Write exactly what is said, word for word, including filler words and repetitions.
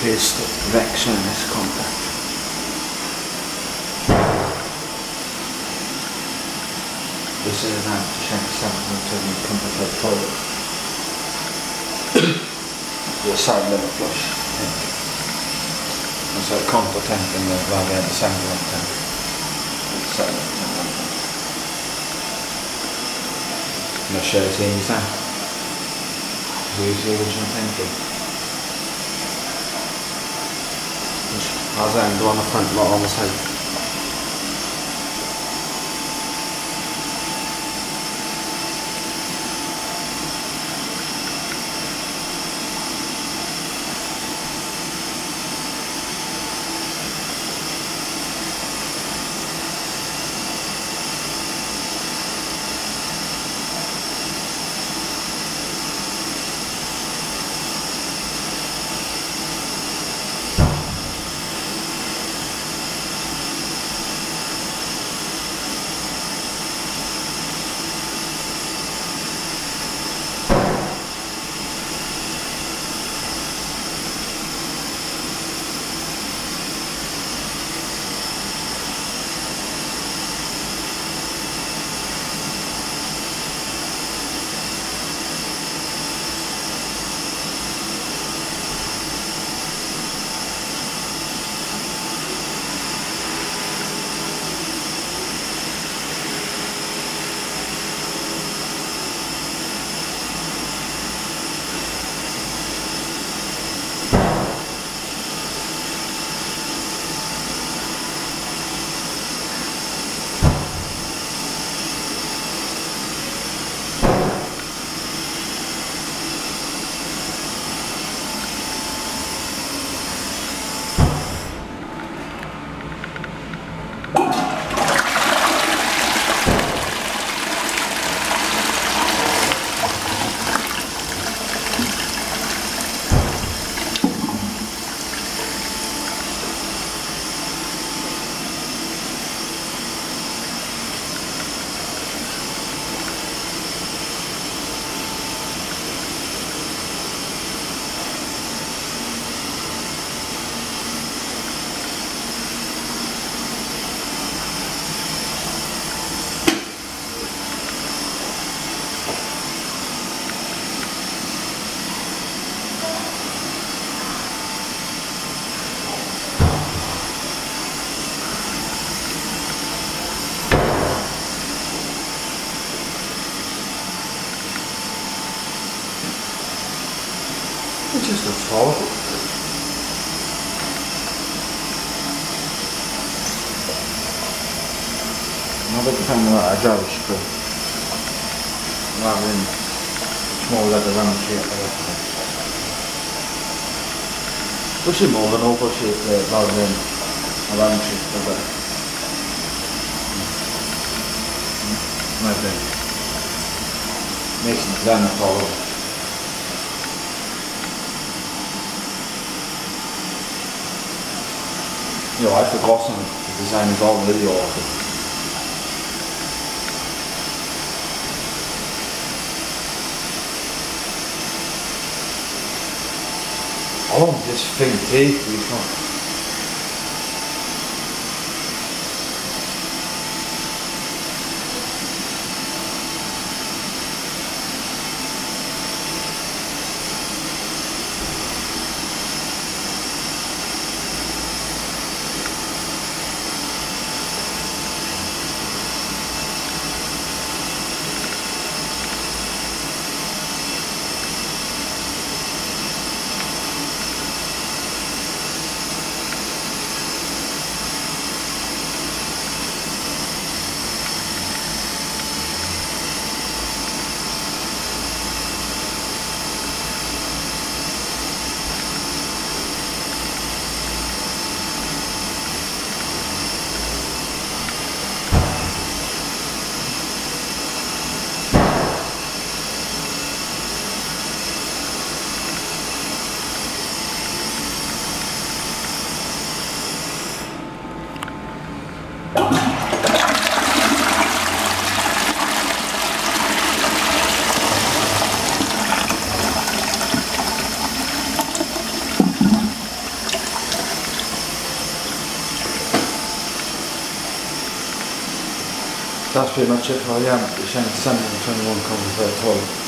is the direction in this contact. This is an Armitage Shanks Sandringham comfort toilet. The side level flush. And so a contour tank in the rather than the Sandringham tank. Side level tank. And I'll show you the inside. Here's the original tanking. Which has end on the front lot on the side. It just looks horrible. Another thing that I drove screw. Rather than small leather round shape like that. Push it more than oval shape there rather than a round shape like that. Right then. Makes it design the follow. You know, I've forgotten the design is all really awful. I want this thing take these ones. that's pretty much it for the Armitage Shanks Sandringham twenty-one combo for twelve.